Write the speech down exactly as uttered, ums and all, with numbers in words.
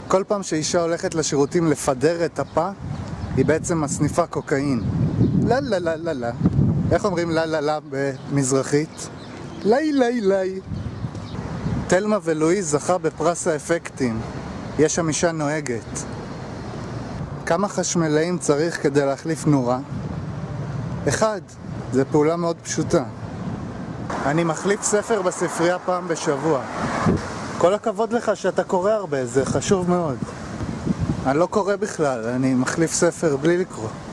כל פעם שאישה הולכת לשירותים לפדר את הפה, היא בעצם מסניפה קוקאין. לא, לא, לא, לא, לא. איך אומרים לא, לא, לא במזרחית? לי, לי, לי. תלמה ולואיז זכה בפרס האפקטים. יש שם אישה נוהגת. כמה חשמלאים צריך כדי להחליף נורה? אחד. זו פעולה מאוד פשוטה. אני מחליף ספר בספרייה פעם בשבוע. כל הכבוד לך שאתה קורא הרבה, זה חשוב מאוד. אני לא קורא בכלל, אני מחליף ספר בלי לקרוא.